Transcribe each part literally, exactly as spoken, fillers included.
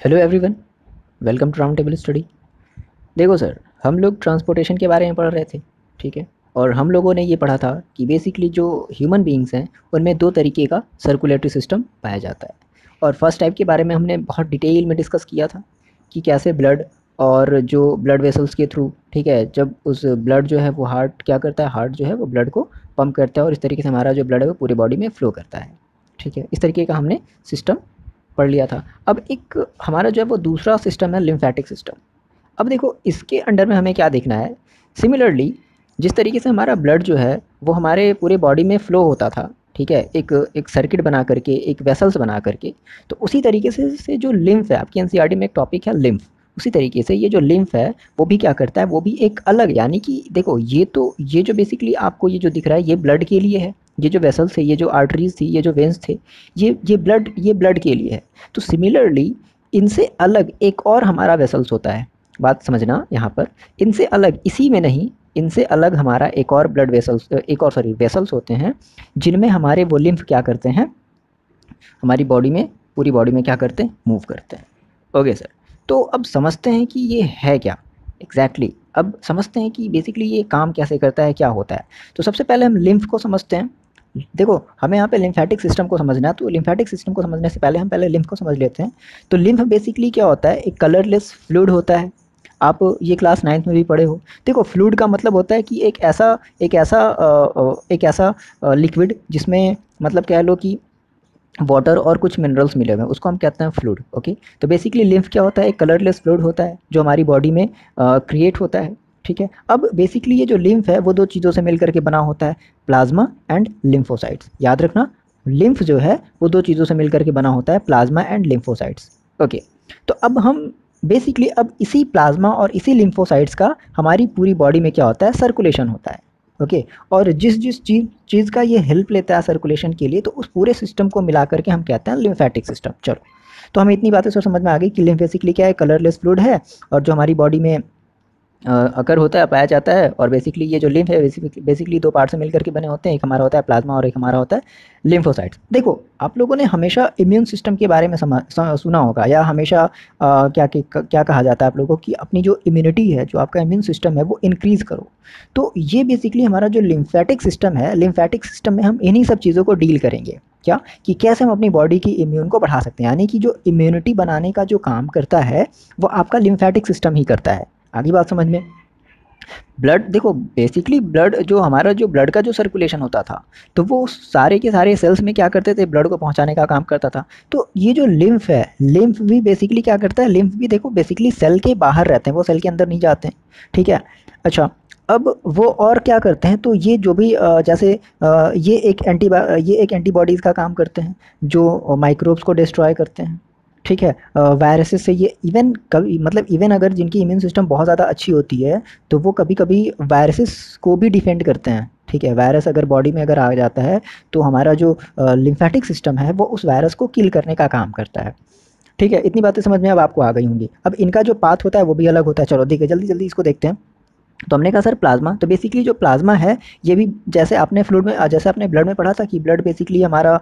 Hello everyone, welcome to round table study. देखो sir, हम लोग ट्रांसपोर्टेशन के बारे में पढ़ रहे थे, ठीक है। और हम लोगों ने ये पढ़ा था कि बेसिकली जो ह्यूमन बीइंग्स हैं उनमें दो तरीके का सर्कुलेटरी सिस्टम पाया जाता है। और फर्स्ट टाइप के बारे में हमने बहुत डिटेल में डिस्कस किया था कि कैसे ब्लड और जो ब्लड वेसल्स के थ्रू, ठीक है, जब उस ब्लड जो है वो हार्ट क्या करता है, हार्ट जो है वो ब्लड को पंप करता है और इस तरीके से हमारा जो ब्लड है वो पूरी बॉडी में फ्लो करता है, ठीक है। इस तरीके का हमने सिस्टम पढ़ लिया था। अब एक हमारा जो है वो दूसरा सिस्टम है लिम्फेटिक सिस्टम। अब देखो इसके अंडर में हमें क्या देखना है। सिमिलरली जिस तरीके से हमारा ब्लड जो है वो हमारे पूरे बॉडी में फ़्लो होता था, ठीक है, एक एक सर्किट बना करके, एक वेसल्स बना करके, तो उसी तरीके से से जो लिम्फ है, आपकी एनसीईआरटी में एक टॉपिक है लिम्फ, उसी तरीके से ये जो लिम्फ है वो भी क्या करता है, वो भी एक अलग, यानी कि देखो ये तो ये जो बेसिकली आपको ये जो दिख रहा है ये ब्लड के लिए है, ये जो वेसल्स थे, ये जो आर्टरीज थी, ये जो वेंस थे, ये ये ब्लड ये ब्लड के लिए है। तो सिमिलरली इनसे अलग एक और हमारा वेसल्स होता है, बात समझना यहाँ पर, इनसे अलग, इसी में नहीं, इनसे अलग हमारा एक और ब्लड वेसल्स, एक और सॉरी वेसल्स होते हैं जिनमें हमारे वो लिम्फ क्या करते हैं, हमारी बॉडी में, पूरी बॉडी में क्या करते हैं, मूव करते हैं। ओके सर, तो अब समझते हैं कि ये है क्या एग्जैक्टली exactly। अब समझते हैं कि बेसिकली ये काम कैसे करता है, क्या होता है। तो सबसे पहले हम लिम्फ को समझते हैं। देखो हमें यहाँ पे लिम्फेटिक सिस्टम को समझना है, तो लिम्फेटिक सिस्टम को समझने से पहले हम पहले लिम्फ को समझ लेते हैं। तो लिम्फ बेसिकली क्या होता है, एक कलरलेस फ्लूइड होता है। आप ये क्लास नाइन्थ में भी पढ़े हो। देखो फ्लूइड का मतलब होता है कि एक ऐसा एक ऐसा एक ऐसा लिक्विड जिसमें मतलब कह लो कि वाटर और कुछ मिनरल्स मिले हुए हैं, उसको हम कहते हैं फ्लूइड। ओके, तो बेसिकली लिम्फ क्या होता है, एक कलरलेस फ्लूइड होता है जो हमारी बॉडी में क्रिएट होता है, ठीक है। अब बेसिकली ये जो लिम्फ है वो दो चीज़ों से मिलकर के बना होता है, प्लाज्मा एंड लिम्फोसाइट्स। याद रखना, लिम्फ जो है वो दो चीज़ों से मिलकर के बना होता है, प्लाज्मा एंड लिम्फोसाइट्स। ओके, तो अब हम बेसिकली अब इसी प्लाज्मा और इसी लिम्फोसाइट्स का हमारी पूरी बॉडी में क्या होता है, सर्कुलेशन होता है। ओके okay, और जिस जिस चीज़ चीज़ का ये हेल्प लेता है सर्कुलेशन के लिए, तो उस पूरे सिस्टम को मिला करके हम कहते हैं लिम्फेटिक सिस्टम। चलो, तो हमें इतनी बातें सर समझ में आ गई कि लिम्फ बेसिकली क्या है, कलरलेस फ्लूइड है और जो हमारी बॉडी में अकर होता है, पाया जाता है। और बेसिकली ये जो लिम्फ है बेसिकली दो पार्ट से मिलकर के बने होते हैं, एक हमारा होता है प्लाज्मा और एक हमारा होता है लिम्फोसाइट्स। देखो आप लोगों ने हमेशा इम्यून सिस्टम के बारे में सुना होगा, या हमेशा आ, क्या क्या कहा जाता है आप लोगों की, अपनी जो इम्यूनिटी है, जो आपका इम्यून सिस्टम है वो इंक्रीज़ करो। तो ये बेसिकली हमारा जो लिम्फेटिक सिस्टम है, लिम्फेटिक सिस्टम में हम इन्हीं सब चीज़ों को डील करेंगे। क्या कि कैसे हम अपनी बॉडी की इम्यून को बढ़ा सकते हैं, यानी कि जो इम्यूनिटी बनाने का जो काम करता है वो आपका लिम्फेटिक सिस्टम ही करता है। आगे बात समझ में। ब्लड देखो बेसिकली ब्लड जो हमारा जो ब्लड का जो सर्कुलेशन होता था, तो वो सारे के सारे सेल्स में क्या करते थे, ब्लड को पहुंचाने का काम करता था। तो ये जो लिम्फ है, लिम्फ भी बेसिकली क्या करता है, लिम्फ भी देखो बेसिकली सेल के बाहर रहते हैं, वो सेल के अंदर नहीं जाते हैं, ठीक है। अच्छा, अब वो और क्या करते हैं, तो ये जो भी जैसे ये एक एंटी ये एक एंटीबॉडीज़ का काम करते हैं जो माइक्रोब्स को डिस्ट्रॉय करते हैं, ठीक है। वायरसेस से ये इवन कभी मतलब इवन अगर जिनकी इम्यून सिस्टम बहुत ज़्यादा अच्छी होती है तो वो कभी कभी वायरसेस को भी डिफेंड करते हैं, ठीक है। वायरस अगर बॉडी में अगर आ जाता है तो हमारा जो लिम्फेटिक सिस्टम है वो उस वायरस को किल करने का काम करता है, ठीक है। इतनी बातें समझ में अब आपको आ गई होंगी। अब इनका जो पाथ होता है वो भी अलग होता है। चलो देखिए, जल्दी जल्दी इसको देखते हैं। तो हमने कहा सर प्लाज्मा, तो बेसिकली जो प्लाज्मा है ये भी जैसे आपने फ्लूइड में, जैसे आपने ब्लड में पढ़ा था कि ब्लड बेसिकली हमारा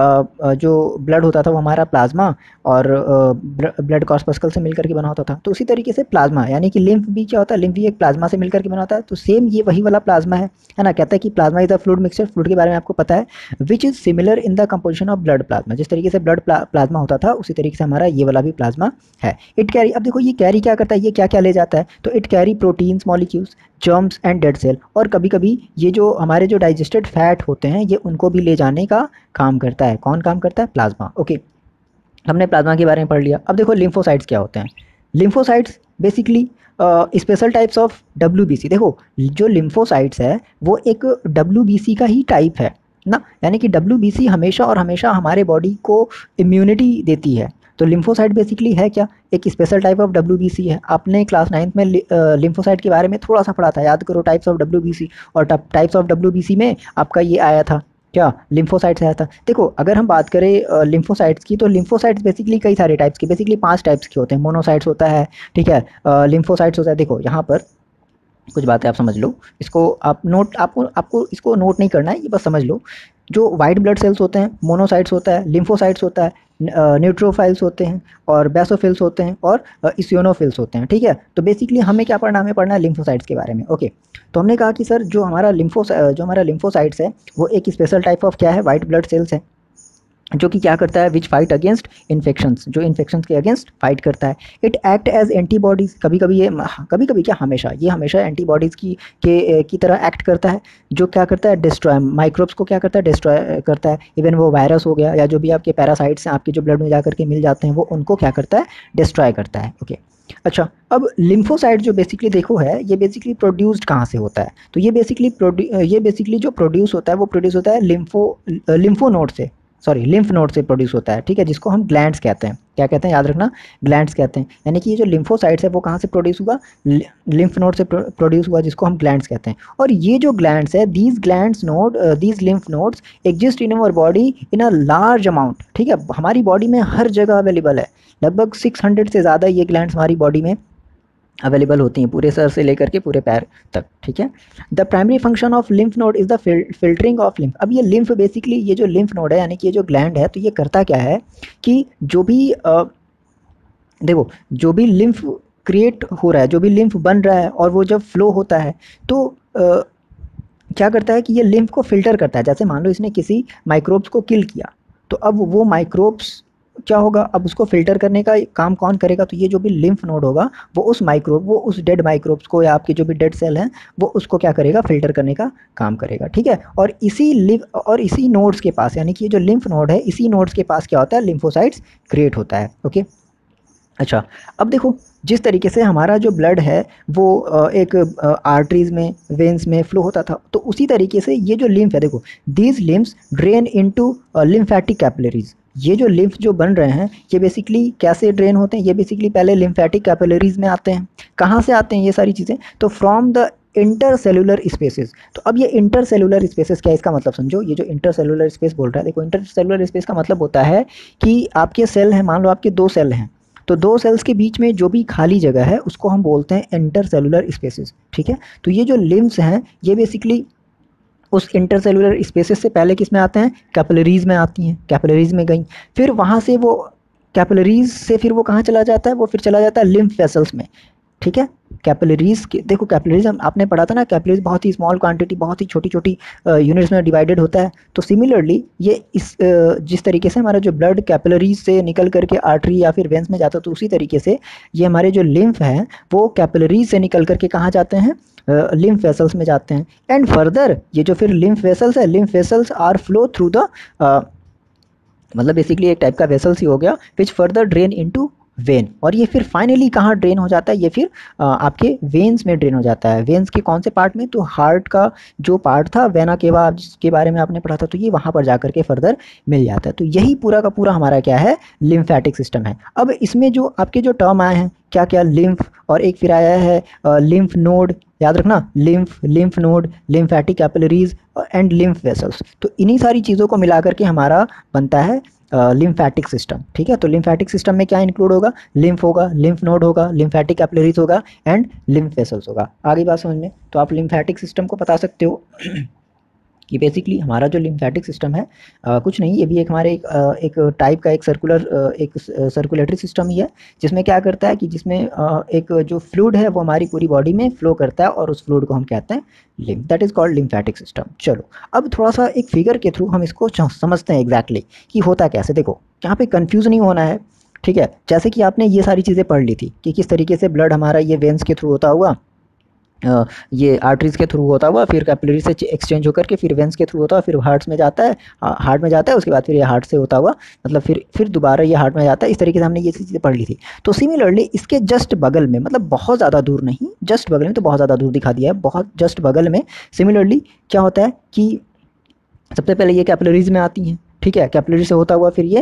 जो ब्लड होता था वो हमारा प्लाज्मा और ब्लड कॉर्पस्कल से मिलकर के बना होता था, तो उसी तरीके से प्लाज्मा यानी कि लिम्फ भी क्या होता है, लिम्फ भी एक प्लाज्मा से मिलकर के बना होता है। तो सेम ये वही वाला प्लाज्मा है है ना। कहता है कि plasma is a fluid mixture, fluid के बारे में आपको पता है, which is similar in the composition of blood plasma. जिस तरीके से ब्लड प्लाज्मा होता था उसी तरीके से हमारा ये वाला भी प्लाज्मा है। इट कैरी, अब देखो ये कैरी क्या करता है, ये क्या क्या ले जाता है, तो it carry proteins, molecules, germs and dead cell, और कभी कभी ये जो हमारे जो डाइजेस्टेड फैट होते हैं ये उनको भी ले जाने का काम करता है। कौन काम करता है, प्लाज्मा। ओके, हमने प्लाज्मा के बारे में पढ़ लिया। अब देखो लिम्फोसाइट्स क्या होते हैं। Lymphocytes basically special types of WBC. देखो जो लिम्फोसाइट्स है वो एक डब्ल्यूबीसी का ही टाइप है ना, यानी कि डब्ल्यूबीसी हमेशा और हमेशा हमारे बॉडी को इम्यूनिटी देती है। तो लिम्फोसाइट बेसिकली है क्या, एक स्पेशल टाइप ऑफ डब्ल्यूबीसी है। आपने क्लास नाइन्थ में लिम्फोसाइट के बारे में थोड़ा सा पढ़ा था, याद करो, टाइप्स ऑफ डब्ल्यूबीसी, और टाइप्स ऑफ डब्ल्यूबीसी में आपका ये आया था क्या, लिम्फोसाइट्स आया था। देखो अगर हम बात करें लिम्फोसाइट्स की, तो लिम्फोसाइट्स बेसिकली कई सारे टाइप्स के, बेसिकली पांच टाइप्स के होते हैं। मोनोसाइट्स होता है, ठीक है, लिम्फोसाइट्स होता है। देखो यहाँ पर कुछ बातें आप समझ लो, इसको आप नोट, आपको आपको इसको नोट नहीं करना है, ये बस समझ लो। जो वाइट ब्लड सेल्स होते हैं मोनोसाइट्स होता है, लिम्फोसाइट्स होता है, न्यूट्रोफाइल्स होते हैं और बेसोफिल्स होते हैं और इसियोनोफिल्स होते हैं, ठीक है। तो बेसिकली हमें क्या पढ़ना, हमें पढ़ना है लिम्फोसाइट्स के बारे में। ओके, तो हमने कहा कि सर जो हमारा लिम्फो जो हमारा लिम्फोसाइट्स है वो एक स्पेशल टाइप ऑफ क्या है, वाइट ब्लड सेल्स है, जो कि क्या करता है, विच फाइट अगेंस्ट इन्फेक्शंस, जो इन्फेक्शंस के अगेंस्ट फाइट करता है। इट एक्ट एज एंटीबॉडीज, कभी कभी ये, कभी कभी क्या, हमेशा ये हमेशा एंटीबॉडीज की के की तरह एक्ट करता है, जो क्या करता है, डिस्ट्रॉय माइक्रोब्स को क्या करता है, डिस्ट्रॉय करता है। इवन वो वायरस हो गया या जो भी आपके पैरासाइट्स हैं आपके जो ब्लड में जा करके मिल जाते हैं, वो उनको क्या करता है, डिस्ट्रॉय करता है। ओके, अच्छा, अब लिम्फोसाइट जो बेसिकली देखो है, ये बेसिकली प्रोड्यूस्ड कहाँ से होता है, तो ये बेसिकली ये बेसिकली जो प्रोड्यूस होता है वो प्रोड्यूस होता है लिम्फो लिम्फो नोड से, सॉरी लिम्फ नोड से प्रोड्यूस होता है, ठीक है, जिसको हम ग्लैंड्स कहते हैं। क्या कहते हैं, याद रखना, ग्लैंड्स कहते हैं। यानी कि ये जो लिम्फोसाइट्स है वो कहाँ से प्रोड्यूस हुआ, लिम्फ नोड से प्रोड्यूस हुआ, जिसको हम ग्लैंड्स कहते हैं। और ये जो ग्लैंड्स है, these glands node these lymph nodes exist in our body in a large amount, ठीक है, हमारी बॉडी में हर जगह अवेलेबल है। लगभग सिक्स हंड्रेड से ज़्यादा ये ग्लैंड्स हमारी बॉडी में अवेलेबल होती हैं, पूरे सर से लेकर के पूरे पैर तक, ठीक है। The primary function of lymph node is the filtering of lymph. अब ये लिम्फ बेसिकली, ये जो लिम्फ नोड है यानी कि ये जो ग्लैंड है, तो ये करता क्या है कि जो भी आ, देखो, जो भी लिम्फ क्रिएट हो रहा है, जो भी लिम्फ बन रहा है, और वो जब फ्लो होता है तो आ, क्या करता है कि ये लिम्फ को फिल्टर करता है। जैसे मान लो इसने किसी माइक्रोब्स को किल किया, तो अब वो माइक्रोब्स क्या होगा, अब उसको फिल्टर करने का काम कौन करेगा, तो ये जो भी लिम्फ नोड होगा वो उस माइक्रोब वो उस डेड माइक्रोब्स को या आपके जो भी डेड सेल हैं वो उसको क्या करेगा, फिल्टर करने का काम करेगा, ठीक है। और इसी लिव और इसी नोड्स के पास, यानी कि ये जो लिम्फ नोड है, इसी नोड्स के पास क्या होता है, लिम्फोसाइट्स क्रिएट होता है। ओके, अच्छा, अब देखो, जिस तरीके से हमारा जो ब्लड है वो एक आर्टरीज में, वेन्स में फ्लो होता था, तो उसी तरीके से ये जो लिम्फ है, देखो, these lymphs drain into lymphatic capillaries. ये जो लिम्फ जो बन रहे हैं, ये बेसिकली कैसे ड्रेन होते हैं, ये बेसिकली पहले लिम्फैटिक कैपिलरीज में आते हैं। कहाँ से आते हैं ये सारी चीज़ें, तो फ्रॉम द इंटरसेलुलर स्पेसेस। तो अब ये इंटरसेलुलर स्पेसेस क्या है, इसका मतलब समझो। ये जो इंटरसेलुलर स्पेस बोल रहा है, देखो, इंटरसेलुलर स्पेस का मतलब होता है कि आपके सेल हैं, मान लो आपके दो सेल हैं, तो दो सेल्स के बीच में जो भी खाली जगह है उसको हम बोलते हैं इंटरसेलुलर स्पेसेस, ठीक है। तो ये जो लिम्फ्स हैं ये बेसिकली उस इंटरसेलुलर स्पेसेस से पहले किस में आते हैं, कैपिलरीज में आती हैं, कैपिलरीज में गई, फिर वहाँ से वो कैपिलरीज से फिर वो कहाँ चला जाता है, वो फिर चला जाता है लिम्फ वेसल्स में, ठीक है। कैपिलरीज के, देखो, कैपिलरीज हम आपने पढ़ा था ना, कैपिलरीज बहुत ही स्मॉल क्वांटिटी, बहुत ही छोटी छोटी यूनिट्स में डिवाइडेड होता है। तो सिमिलरली ये इस uh, जिस तरीके से हमारा जो ब्लड कैपिलरीज से निकल करके आर्टरी या फिर वेंस में जाता है, तो उसी तरीके से ये हमारे जो लिम्फ हैं वो कैपिलरीज से निकल करके कहाँ जाते हैं, लिम्फ वेसल्स में जाते हैं। एंड फर्दर ये जो फिर लिम्फ वेसल्स है, lymph vessels are flow through the, मतलब बेसिकली एक टाइप का वेसल्स ही हो गया, which further drain into vein. और ये फिर फाइनली कहाँ ड्रेन हो जाता है, ये फिर आ, आपके वेन्स में ड्रेन हो जाता है। वेन्स के कौन से पार्ट में, तो हार्ट का जो पार्ट था, वेना केवा, जिसके बारे में आपने पढ़ा था, तो ये वहाँ पर जाकर के फर्दर मिल जाता है। तो यही पूरा का पूरा हमारा क्या है, लिम्फैटिक सिस्टम है। अब इसमें जो आपके जो टर्म आए हैं, क्या क्या, लिम्फ, और एक फिर आया है लिम्फ नोड, याद रखना, lymph, lymph node, lymphatic capillaries and lymph vessels. तो इन्हीं सारी चीज़ों को मिला करके हमारा बनता है लिम्फैटिक सिस्टम, ठीक है। तो लिम्फैटिक सिस्टम में क्या इंक्लूड होगा, लिम्फ होगा, लिम्फ नोड होगा, लिम्फैटिक कैपिलरीज होगा एंड लिम्फ वेसल्स होगा। आगे बात समझ में, तो आप लिम्फैटिक सिस्टम को बता सकते हो कि बेसिकली हमारा जो लिम्फैटिक सिस्टम है आ, कुछ नहीं, ये भी एक हमारे एक, आ, एक टाइप का एक सर्कुलर एक सर्कुलेटरी सिस्टम ही है, जिसमें क्या करता है कि जिसमें आ, एक जो फ्लूइड है वो हमारी पूरी बॉडी में फ्लो करता है, और उस फ्लूइड को हम कहते हैं lymph, that is called lymphatic system. चलो, अब थोड़ा सा एक फिगर के थ्रू हम इसको समझते हैं एग्जैक्टली कि होता कैसे। देखो, यहाँ पे कन्फ्यूज़ नहीं होना है, ठीक है। जैसे कि आपने ये सारी चीज़ें पढ़ ली थी कि किस तरीके से ब्लड हमारा ये वेन्स के थ्रू होता हुआ, ये आर्टरीज के थ्रू होता हुआ, फिर कैपिलरी से एक्सचेंज होकर के फिर वेंस के थ्रू होता है, फिर हार्ट में जाता है, हार्ट में जाता है, उसके बाद फिर ये हार्ट से होता हुआ, मतलब फिर फिर दोबारा ये हार्ट में जाता है। इस तरीके से हमने ये चीज़ें पढ़ ली थी। तो सिमिलरली इसके जस्ट बगल में, मतलब बहुत ज़्यादा दूर नहीं, जस्ट बगल में, तो बहुत ज़्यादा दूर दिखा दिया है, बहुत जस्ट बगल में सिमिलरली क्या होता है कि सबसे पहले ये कैपिलरीज में आती हैं, ठीक है। कैपिलरी से होता हुआ फिर ये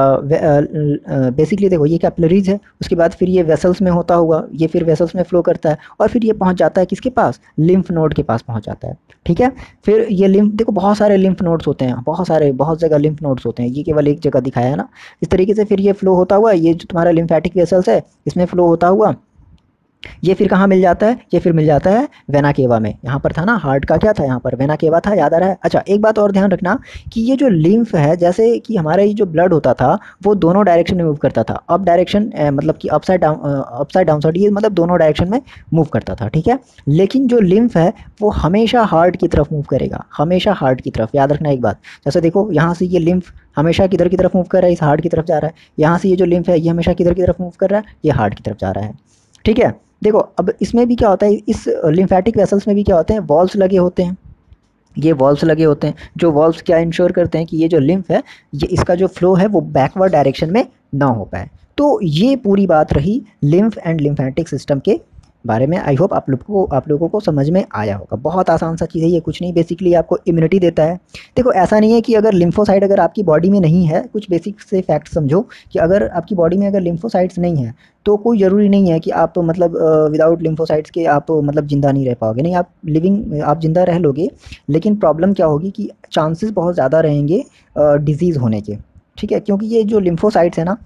बेसिकली देखो, ये कैपिलरीज है, उसके बाद फिर ये वेसल्स में होता हुआ, ये फिर वेसल्स में फ्लो करता है, और फिर ये पहुंच जाता है किसके पास, लिम्फ नोड के पास पहुंच जाता है, ठीक है। फिर ये लिम्फ, देखो बहुत सारे लिम्फ नोड्स होते हैं, बहुत सारे, बहुत जगह लिम्फ नोड्स होते हैं, ये केवल एक जगह दिखाया है ना। इस तरीके से फिर ये फ्लो होता हुआ, ये जो तुम्हारा लिम्फैटिक वेसल्स है इसमें फ्लो होता हुआ ये फिर कहाँ मिल जाता है? ये फिर मिल जाता है वेना केवा में। यहाँ पर था ना हार्ट का क्या था, यहाँ पर वेना केवा था, याद आ रहा है? अच्छा, एक बात और ध्यान रखना कि ये जो लिम्फ है, जैसे कि हमारा ये जो ब्लड होता था वो दोनों डायरेक्शन में मूव करता था। अप डायरेक्शन मतलब कि upside down, upside down side, ये मतलब दोनों डायरेक्शन में मूव करता था, ठीक है। लेकिन जो लिम्फ है वो हमेशा हार्ट की तरफ मूव करेगा, हमेशा हार्ट की तरफ। याद रखना एक बात, जैसे देखो यहाँ से ये लिम्फ हमेशा किधर की तरफ मूव कर रहा है? इस हार्ट की तरफ जा रहा है। यहाँ से ये जो लिम्फ है ये हमेशा किधर की तरफ मूव कर रहा है? ये हार्ट की तरफ जा रहा है, ठीक है। देखो अब इसमें भी क्या होता है, इस लिम्फेटिक वेसल्स में भी क्या होते हैं, वॉल्व्स लगे होते हैं। ये वॉल्व्स लगे होते हैं, जो वॉल्व्स क्या इंश्योर करते हैं कि ये जो लिम्फ है, ये इसका जो फ्लो है वो बैकवर्ड डायरेक्शन में ना हो पाए। तो ये पूरी बात रही लिम्फ एंड लिम्फेटिक सिस्टम के बारे में। आई होप आप लोग को आप लोगों को समझ में आया होगा। बहुत आसान सा चीज़ है ये, कुछ नहीं, बेसिकली आपको इम्यूनिटी देता है। देखो ऐसा नहीं है कि अगर लिम्फोसाइट अगर आपकी बॉडी में नहीं है, कुछ बेसिक से फैक्ट समझो कि अगर आपकी बॉडी में अगर लिम्फोसाइट्स नहीं है तो कोई ज़रूरी नहीं है कि आप मतलब विदाउट लिम्फोसाइट्स के आप मतलब ज़िंदा नहीं रह पाओगे। नहीं, आप लिविंग आप ज़िंदा रह लोगे, लेकिन प्रॉब्लम क्या होगी कि चांसेस बहुत ज़्यादा रहेंगे डिजीज़ होने के, ठीक है। क्योंकि ये जो लिम्फोसाइट्स है ना,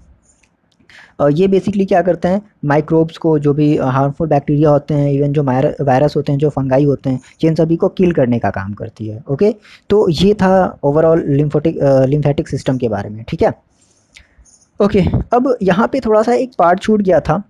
ये बेसिकली क्या करते हैं, माइक्रोब्स को, जो भी हार्मफुल बैक्टीरिया होते हैं, इवन जो वायरस होते हैं, जो फंगाई होते हैं, ये इन सभी को किल करने का काम करती है। ओके, तो ये था ओवरऑल लिम्फोटिक लिम्फेटिक सिस्टम के बारे में, ठीक है। ओके, अब यहाँ पे थोड़ा सा एक पार्ट छूट गया था,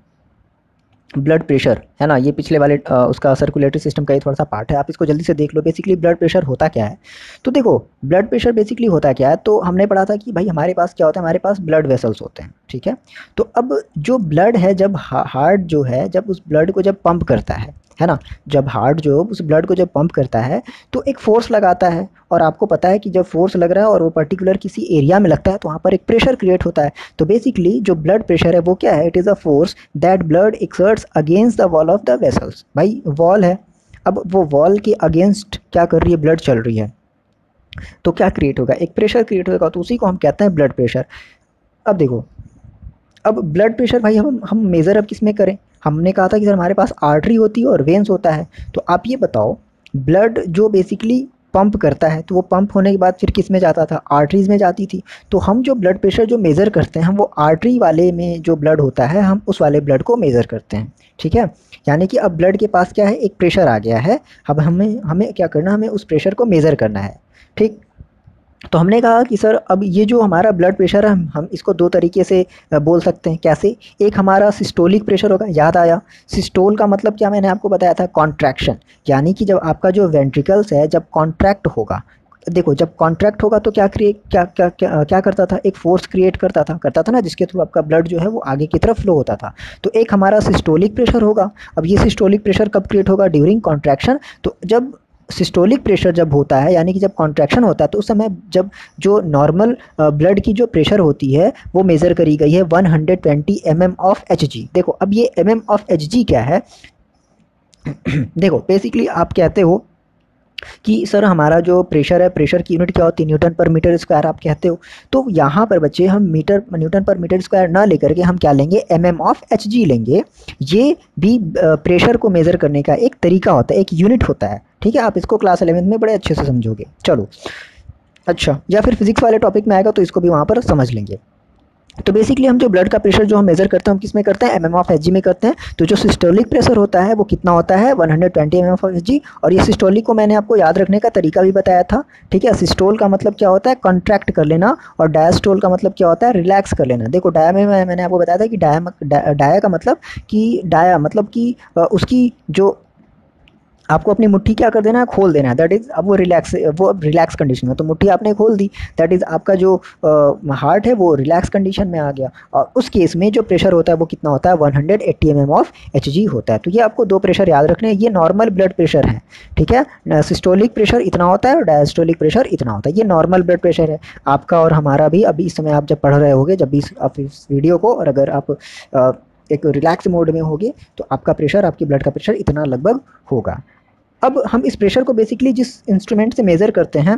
ब्लड प्रेशर, है ना। ये पिछले वाले आ, उसका सर्कुलेटरी सिस्टम का ही थोड़ा सा पार्ट है, आप इसको जल्दी से देख लो। बेसिकली ब्लड प्रेशर होता क्या है? तो देखो ब्लड प्रेशर बेसिकली होता क्या है, तो हमने पढ़ा था कि भाई हमारे पास क्या होता है, हमारे पास ब्लड वेसल्स होते हैं, ठीक है। तो अब जो ब्लड है, जब हार्ट जो है, जब उस ब्लड को जब पंप करता है है ना, जब हार्ट जो उस ब्लड को जब पंप करता है तो एक फोर्स लगाता है। और आपको पता है कि जब फोर्स लग रहा है और वो पर्टिकुलर किसी एरिया में लगता है तो वहाँ पर एक प्रेशर क्रिएट होता है। तो बेसिकली जो ब्लड प्रेशर है वो क्या है? It is a force that blood exerts against the wall of the vessels. भाई वॉल है, अब वो वॉल के अगेंस्ट क्या कर रही है, ब्लड चल रही है, तो क्या क्रिएट होगा? एक प्रेशर क्रिएट होगा, तो उसी को हम कहते हैं ब्लड प्रेशर। अब देखो, अब ब्लड प्रेशर भाई हम हम मेज़र अब किस में करें? हमने कहा था कि सर हमारे पास आर्टरी होती है और वेन्स होता है। तो आप ये बताओ, ब्लड जो बेसिकली पंप करता है तो वो पंप होने के बाद फिर किस में जाता था? आर्टरीज़ में जाती थी। तो हम जो ब्लड प्रेशर जो मेज़र करते हैं, हम वो आर्टरी वाले में जो ब्लड होता है, हम उस वाले ब्लड को मेज़र करते हैं, ठीक है। यानी कि अब ब्लड के पास क्या है, एक प्रेशर आ गया है। अब हमें हमें क्या करना, हमें उस प्रेशर को मेज़र करना है, ठीक। तो हमने कहा कि सर अब ये जो हमारा ब्लड प्रेशर है, हम हम इसको दो तरीके से बोल सकते हैं। कैसे? एक हमारा सिस्टोलिक प्रेशर होगा, याद आया? सिस्टोल का मतलब क्या, मैंने आपको बताया था, कॉन्ट्रैक्शन। यानी कि जब आपका जो वेंट्रिकल्स है जब कॉन्ट्रैक्ट होगा, देखो जब कॉन्ट्रैक्ट होगा तो क्या क्रिएट क्या क्या क्या क्या करता था? एक फोर्स क्रिएट करता था करता था ना, जिसके थ्रू आपका ब्लड जो है वो आगे की तरफ फ्लो होता था। तो एक हमारा सिस्टोलिक प्रेशर होगा। अब ये सिस्टोलिक प्रेशर कब क्रिएट होगा? During contraction. तो जब सिस्टोलिक प्रेशर जब होता है, यानी कि जब कॉन्ट्रैक्शन होता है, तो उस समय जब जो नॉर्मल ब्लड की जो प्रेशर होती है वो मेज़र करी गई है one hundred twenty M M of H G. देखो अब ये M M of H G क्या है? देखो बेसिकली आप कहते हो कि सर हमारा जो प्रेशर है, प्रेशर की यूनिट क्या होती है? न्यूटन पर मीटर स्क्वायर आप कहते हो। तो यहाँ पर बच्चे हम मीटर न्यूटन पर मीटर स्क्वायर ना लेकर के हम क्या लेंगे? M M of H G लेंगे। ये भी प्रेशर को मेज़र करने का एक तरीका होता है, एक यूनिट होता है, ठीक है। आप इसको क्लास इलेवेंथ में बड़े अच्छे से समझोगे। चलो, अच्छा, या फिर फिजिक्स वाले टॉपिक में आएगा तो इसको भी वहाँ पर समझ लेंगे। तो बेसिकली हम जो ब्लड का प्रेशर जो हम मेज़र करते हैं, हम किस में करते हैं? M M of H G में करते हैं। तो जो सिस्टोलिक प्रेशर होता है वो कितना होता है? One hundred twenty M M of H G. और ये सिस्टोलिक को मैंने आपको याद रखने का तरीका भी बताया था, ठीक है। सिस्टोल का मतलब क्या होता है? कॉन्ट्रैक्ट कर लेना। और डायस्टोल का मतलब क्या होता है? रिलैक्स कर लेना। देखो डाया में मैंने आपको बताया था कि डाया डाया का मतलब कि डाया मतलब कि उसकी जो आपको अपनी मुट्ठी क्या कर देना है? खोल देना है। दैट इज़ अब वो रिलैक्स वो अब रिलैक्स कंडीशन में, तो मुट्ठी आपने खोल दी, दैट इज़ आपका जो हार्ट है वो रिलैक्स कंडीशन में आ गया। और उस केस में जो प्रेशर होता है वो कितना होता है? One hundred eighty M M of H G होता है। तो ये आपको दो प्रेशर याद रखने हैं। ये नॉर्मल ब्लड प्रेशर है, ठीक है। सिस्टोलिक प्रेशर इतना होता है और डायस्टोलिक प्रेशर इतना होता है। ये नॉर्मल ब्लड प्रेशर है आपका और हमारा भी। अभी इस समय आप जब पढ़ रहे होगे, जब भी आप इस वीडियो को, और अगर आप आ, एक रिलैक्स मोड में होगे तो आपका प्रेशर, आपकी ब्लड का प्रेशर इतना लगभग होगा। अब हम इस प्रेशर को बेसिकली जिस इंस्ट्रूमेंट से मेज़र करते हैं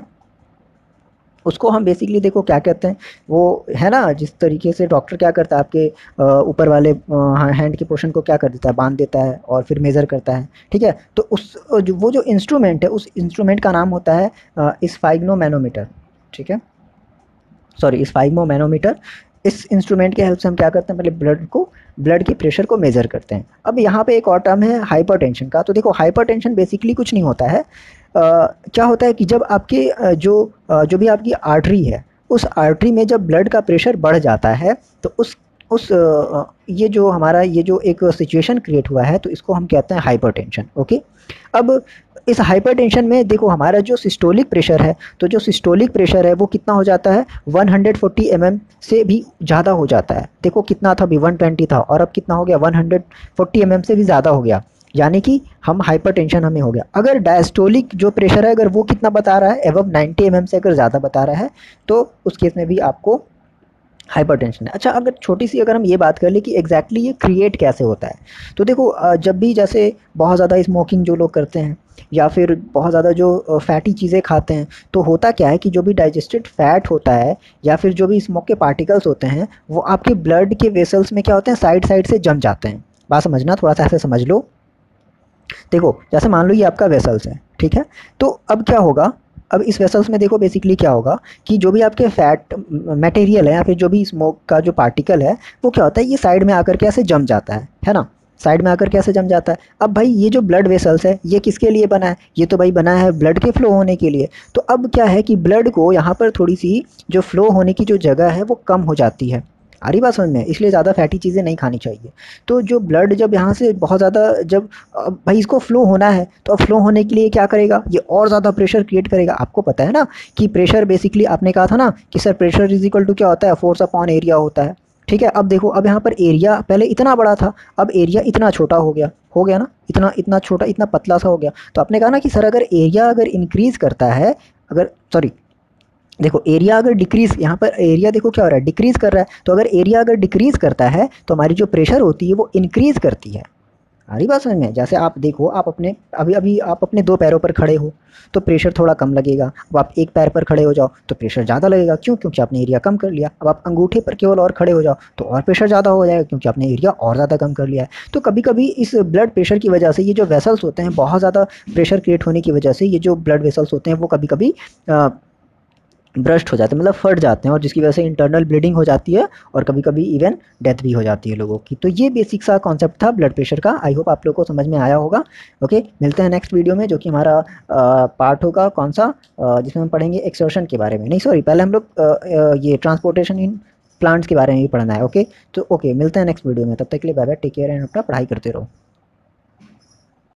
उसको हम बेसिकली देखो क्या कहते हैं, वो है ना, जिस तरीके से डॉक्टर क्या करता है, आपके ऊपर वाले हैंड के पोर्शन को क्या कर देता है? बांध देता है और फिर मेज़र करता है, ठीक है। तो उस जो वो जो इंस्ट्रूमेंट है, उस इंस्ट्रूमेंट का नाम होता है स्फाइग्नोमैनोमीटर, ठीक है। Sorry, sphygmomanometer. इस इंस्ट्रूमेंट के हेल्प से हम क्या करते हैं, पहले ब्लड को ब्लड के प्रेशर को मेज़र करते हैं। अब यहाँ पे एक और टर्म है हाइपरटेंशन का। तो देखो हाइपरटेंशन बेसिकली कुछ नहीं होता है, अ, क्या होता है कि जब आपके अ, जो अ, जो भी आपकी आर्टरी है, उस आर्टरी में जब ब्लड का प्रेशर बढ़ जाता है तो उस उस अ, ये जो हमारा ये जो एक सिचुएशन क्रिएट हुआ है तो इसको हम कहते हैं हाइपरटेंशन। ओके, अब इस हाइपरटेंशन में देखो हमारा जो सिस्टोलिक प्रेशर है, तो जो सिस्टोलिक प्रेशर है वो कितना हो जाता है, one hundred forty M M से भी ज़्यादा हो जाता है। देखो कितना था, अभी वन ट्वेंटी था और अब कितना हो गया, one hundred forty M M से भी ज़्यादा हो गया, यानी कि हम हाइपरटेंशन हमें हो गया। अगर डायस्टोलिक जो प्रेशर है अगर वो कितना बता रहा है, एवब नाइन्टी एम एम से अगर ज़्यादा बता रहा है तो उस केस में भी आपको हाइपरटेंशन है। अच्छा, अगर छोटी सी अगर हम ये बात कर लें कि एग्जैक्टली ये क्रिएट कैसे होता है, तो देखो अ, जब भी जैसे बहुत ज़्यादा स्मोकिंग जो लोग करते हैं या फिर बहुत ज़्यादा जो फैटी चीज़ें खाते हैं, तो होता क्या है कि जो भी डाइजेस्टेड फैट होता है या फिर जो भी स्मोक के पार्टिकल्स होते हैं वो आपके ब्लड के वेसल्स में क्या होते हैं, साइड साइड से जम जाते हैं। बात समझना, थोड़ा सा ऐसे समझ लो। देखो जैसे मान लो ये आपका वेसल्स है, ठीक है, तो अब क्या होगा, अब इस वेसल्स में देखो बेसिकली क्या होगा कि जो भी आपके फैट मटेरियल है या फिर जो भी स्मोक का जो पार्टिकल है वो क्या होता है, ये साइड में आकर के ऐसे जम जाता है है ना, साइड में आकर के ऐसे जम जाता है। अब भाई ये जो ब्लड वेसल्स है ये किसके लिए बना है, ये तो भाई बना है ब्लड के फ्लो होने के लिए। तो अब क्या है कि ब्लड को यहाँ पर थोड़ी सी जो फ्लो होने की जो जगह है वो कम हो जाती है। आ रही बात समझ में, इसलिए ज़्यादा फैटी चीज़ें नहीं खानी चाहिए। तो जो ब्लड जब यहाँ से बहुत ज़्यादा जब अब भाई इसको फ्लो होना है तो अब फ्लो होने के लिए क्या करेगा, ये और ज़्यादा प्रेशर क्रिएट करेगा। आपको पता है ना कि प्रेशर बेसिकली आपने कहा था ना कि sir pressure is equal to क्या होता है, फोर्स अपॉन एरिया होता है। ठीक है, अब देखो अब यहाँ पर एरिया पहले इतना बड़ा था, अब एरिया इतना छोटा हो गया, हो गया ना, इतना इतना छोटा इतना पतला सा हो गया। तो आपने कहा ना कि सर अगर एरिया अगर इंक्रीज़ करता है, अगर सॉरी देखो एरिया अगर डिक्रीज़, यहाँ पर एरिया देखो क्या हो रहा है, डिक्रीज़ कर रहा है। तो अगर एरिया अगर डिक्रीज़ करता है तो हमारी जो प्रेशर होती है वो इंक्रीज़ करती है। आ रही बात समझ में, जैसे आप देखो आप अपने अभी अभी आप अपने दो पैरों पर खड़े हो तो प्रेशर थोड़ा कम लगेगा। अब आप एक पैर पर खड़े हो जाओ तो प्रेशर ज़्यादा लगेगा, क्यों, क्योंकि आपने एरिया कम कर लिया। अब आप अंगूठे पर केवल और खड़े हो जाओ तो और प्रेशर ज़्यादा हो जाएगा, क्योंकि आपने एरिया और ज़्यादा कम कर लिया है। तो कभी कभी इस ब्लड प्रेशर की वजह से ये जो वेसल्स होते हैं, बहुत ज़्यादा प्रेशर क्रिएट होने की वजह से ये जो ब्लड वेसल्स होते हैं वो कभी कभी ब्रस्ट हो जाते हैं, मतलब फट जाते हैं, और जिसकी वजह से इंटरनल ब्लीडिंग हो जाती है और कभी कभी इवन डेथ भी हो जाती है लोगों की। तो ये बेसिक सा कॉन्सेप्ट था ब्लड प्रेशर का। आई होप आप लोगों को समझ में आया होगा। ओके, मिलते हैं नेक्स्ट वीडियो में जो कि हमारा पार्ट होगा कौन सा, अ, जिसमें हम पढ़ेंगे एक्सर्शन के बारे में, नहीं सॉरी पहले हम लोग अ, अ, ये ट्रांसपोर्टेशन इन प्लांट्स के बारे में भी पढ़ना है। ओके, तो ओके मिलते हैं नेक्स्ट वीडियो में, तब तक के लिए bye bye, take care and अपना पढ़ाई करते रहो।